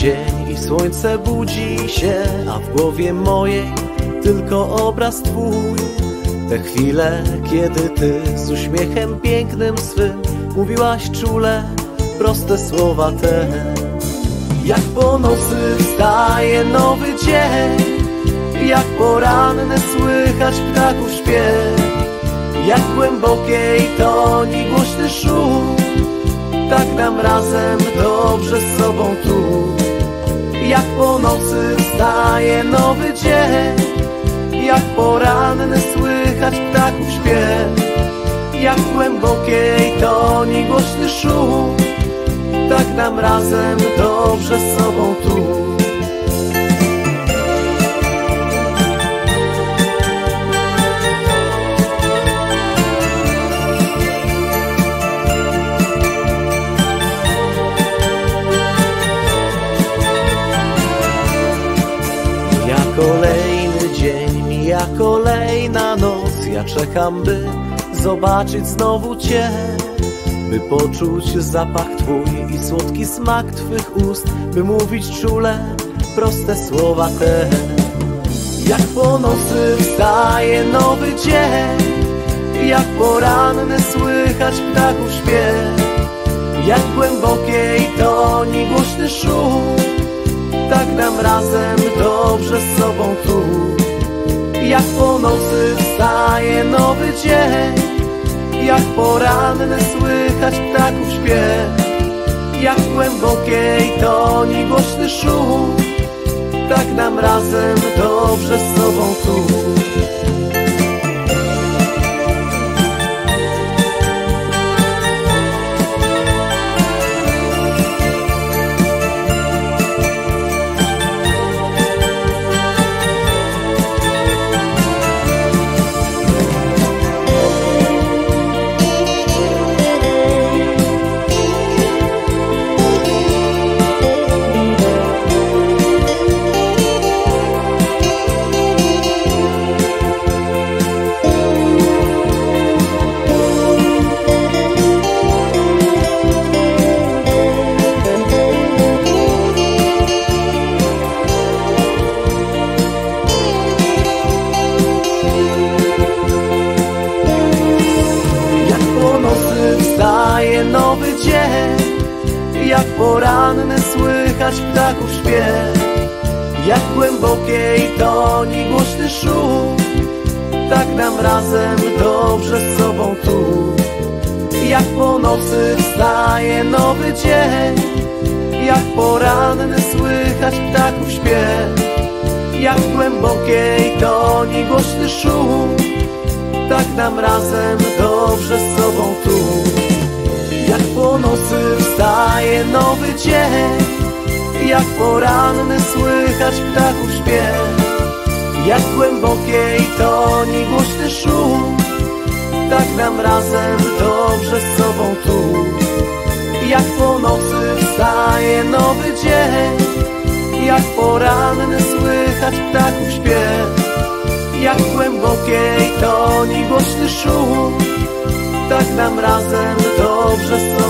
dzień i słońce budzi się, a w głowie mojej tylko obraz Twój. Te chwile, kiedy Ty z uśmiechem pięknym swym mówiłaś czule proste słowa te. Jak po nocy wstaje nowy dzień, jak poranne słychać ptaków śpiew, jak głębokiej toni głośny szum, tak nam razem dobrze z sobą tu. Jak po nocy wstaje nowy dzień, jak poranny słychać ptaków śpiew, jak głębokiej toni głośny szum, tak nam razem dobrze z sobą tu. Kolejny dzień, mija kolejna noc. Ja czekam, by zobaczyć znowu Cię, by poczuć zapach Twój i słodki smak Twych ust, by mówić czule proste słowa te. Jak po nocy wstaje nowy dzień, jak poranny słychać ptaków śpiew, jak głębokiej toni głośny szum, tak nam razem dobrze z sobą tu. Jak po nocy wstaje nowy dzień, jak poranny słychać ptaków śpiew, jak głębokiej toni głośny szum, tak nam razem dobrze z sobą tu. Wstaje nowy dzień, jak poranny słychać ptaków śpiew, jak głębokiej toni głośny szum, tak nam razem dobrze z sobą tu. Jak po nocy wstaje nowy dzień, jak poranny słychać ptaków śpiew, jak głębokiej toni głośny szum, tak nam razem dobrze z sobą tu. Jak po nocy wstaje nowy dzień, jak poranny słychać ptaków śpiew, jak głębokiej toni głośny szum, tak nam razem dobrze z sobą tu. Jak po nocy wstaje nowy dzień, jak poranny słychać ptaków śpiew, jak głębokiej toni głośny szum, tak nam razem dobrze z sobą tu.